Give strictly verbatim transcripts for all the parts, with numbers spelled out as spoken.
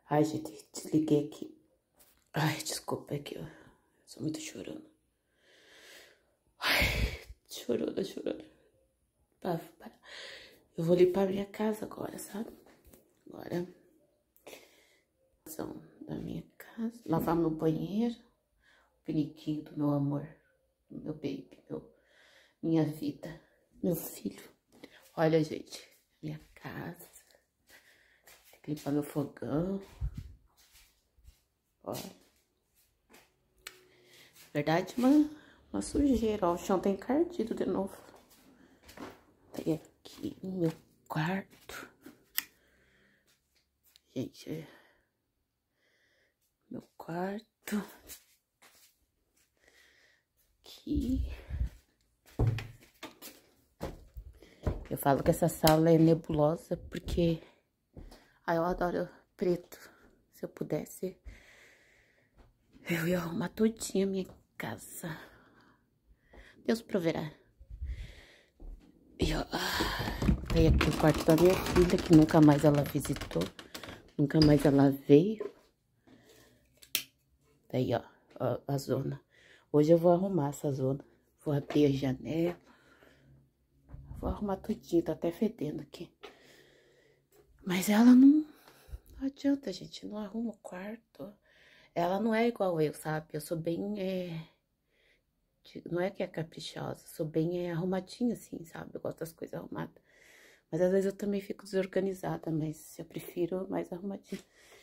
Ai, gente, desliguei aqui. Ai, desculpa, é que eu sou muito chorona. Ai, chorona, chorona. Para, para. Eu vou limpar minha casa agora, sabe? Agora. Da minha casa. Lavar meu banheiro. O piniquinho do meu amor. Do meu baby. Meu, minha vida. Meu filho. Olha, gente. Minha casa. Tem que limpar meu fogão. Ó. Na verdade, uma, uma sujeira. Ó, o chão tá encardido de novo. Tem aqui meu quarto. Gente, é meu quarto. Aqui. Eu falo que essa sala é nebulosa porque... Ah, eu adoro preto. Se eu pudesse, eu ia arrumar todinha a minha casa. Deus proverá. E ó, tem aqui o quarto da minha filha, que nunca mais ela visitou. Nunca mais ela veio. Daí, ó, ó, a zona. Hoje eu vou arrumar essa zona. Vou abrir a janela. Vou arrumar tudinho, tá até fedendo aqui. Mas ela não... Não adianta, gente, não arruma o quarto. Ela não é igual eu, sabe? Eu sou bem... É... Não é que é caprichosa, sou bem é, arrumadinha, assim, sabe? Eu gosto das coisas arrumadas. Mas às vezes eu também fico desorganizada, mas eu prefiro mais arrumadinha.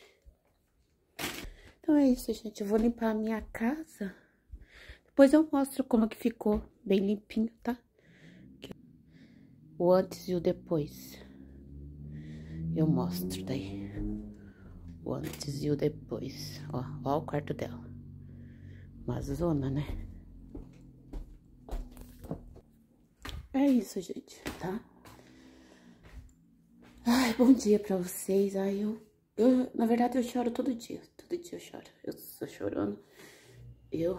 Então é isso, gente. Eu vou limpar a minha casa. Depois eu mostro como que ficou bem limpinho, tá? O antes e o depois. Eu mostro daí. O antes e o depois. Ó, ó o quarto dela. Uma zona, né? É isso, gente, tá? Ai, bom dia pra vocês. Ai, eu, eu... Na verdade, eu choro todo dia. Todo dia eu choro. Eu sou chorona. Eu...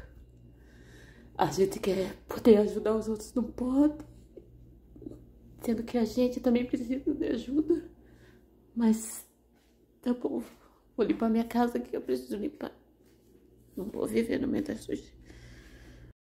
A gente quer poder ajudar os outros, não pode. Sendo que a gente também precisa de ajuda. Mas... Tá bom. Vou limpar minha casa aqui, eu preciso limpar. Não vou viver no meio da sujeira.